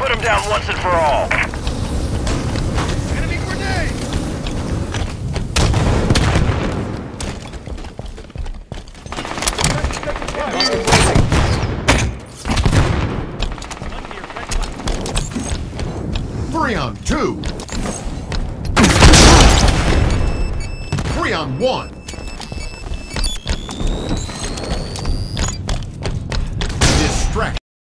Put him down once and for all. Enemy grenade! Three on two. 3 on 1.